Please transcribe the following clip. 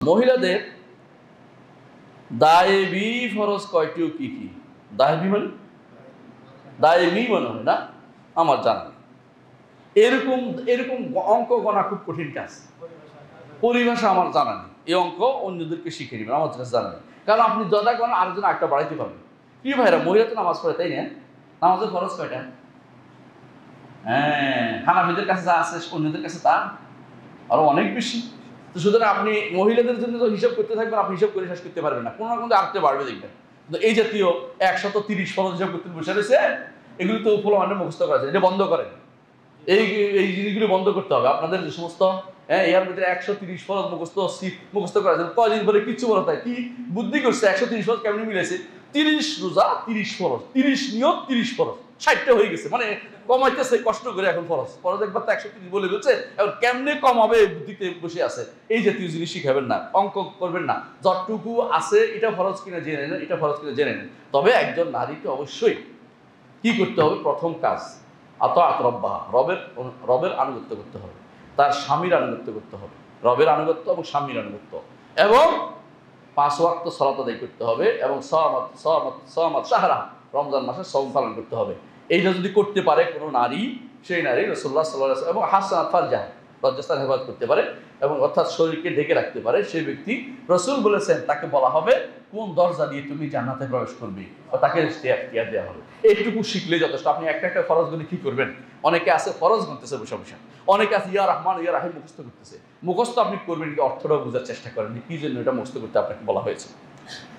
মহিলাদের দায়েবি ফরজ কয়টি ও কি কি? দায়েবি মানে দায়েবি মনে হয় না, আমার জানা নেই। এরকম এরকম অঙ্ক গণা খুব কঠিন কাজ। পরিভাষা আমার জানা নেই, এই অঙ্ক অন্যদেরকে শিখে নেবেন, আমার কাছে জানা নেই। কারণ আপনি যদা করেন আরেকজন একটা বাড়াইতে পারবেন। কি ভাইরা, মহিলা তো নামাজ পড়ে, তাই না? নামাজের খরচ কয়টা? হ্যাঁ, হানাফিদের কাছে যা আছে অন্যদের কাছে তা আরো অনেক বেশি। তো সুতরাং আপনি মহিলাদের জন্য তো হিসাব করতে থাকবেন, আপনি হিসাব করে শেষ করতে পারবেন না, কোনো না কোনো আরেকটা বাড়বে দেখবেন। কিন্তু এই জাতীয় 130 ফরজ হিসাব করতে বসে রয়েছে, এগুলি তো উপলব্ধ মানে মুখস্থ করা যায়, এটা বন্ধ করেন। এই এই জিনিসগুলি বন্ধ করতে হবে। আপনাদের যে সমস্ত এর ভিতরে 130 ফরজ মুখস্থ করা যায়, কদিন পরে কিচ্ছু বলো তাই কি বুদ্ধি করছে 130 ফরজ কেমনি মিলেছে? 30 রোজা 30 ফরজ, 30 নিয়ত 30 ফরজ, 60টা হয়ে গেছে। মানে কমাইতেছে কষ্ট করে, এখন ফরজ একবার তো 130 বলে বলছে, এখন কেমনে কম হবে বুদ্ধিতে বসে আছে। এই জাতীয় জিনিস শিখাবেন না, অঙ্ক করবেন না। যতটুকু আছে এটা ফরজ কিনা জেনে নেন, এটা ফরজ কিনা জেনে নেন। তবে একজন নারীকে অবশ্যই কি করতে হবে? প্রথম কাজ আতাআত রব্বাহা, রবের আনুগত্য করতে হবে, তার স্বামীর আনুগত্য করতে হবে, রবের আনুগত্য এবং স্বামীর আনুগত্য, এবং 5 ওয়াক্ত সালাত আদায় করতে হবে, এবং সাওমাত শাহরা, রমজান মাসে সওম পালন করতে হবে। এইটা যদি করতে পারে কোনো নারী, সেই নারী রাসূলুল্লাহ সাল্লাল্লাহু আলাইহি ওয়াসাল্লাম এবং হাসানাত ফারজাহা, লজ্জাস্থান হেফাজত করতে পারে এবং অর্থাৎ শরীরকে ঢেকে রাখতে পারে, সেই ব্যক্তি রাসূল বলেছেন তাকে বলা হবে কোন দরজা দিয়ে তুমি জান্নাতে প্রবেশ করবে, তাকে ইখতিয়ার দেওয়া হবে। এইটুকু শিখলে যথেষ্ট। আপনি একটা একটা ফরজ গুলি কি করবেন? অনেকে আছে ফরজ গুনতেছে বসে বসে, অনেকে আছে ইয়া রহমান ইয়া রাহিম মুখস্থ করতেছে। মুখস্থ আপনি করবেন কি অর্থটাও বোঝার চেষ্টা করেন কি জন্য এটা মুখস্থ করতে আপনাকে বলা হয়েছে।